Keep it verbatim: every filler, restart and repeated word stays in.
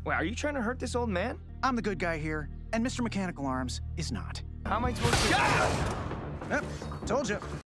Wait, are you trying to hurt this old man? I'm the good guy here, and Mister Mechanical Arms is not. How am I supposed to... Yep, told you.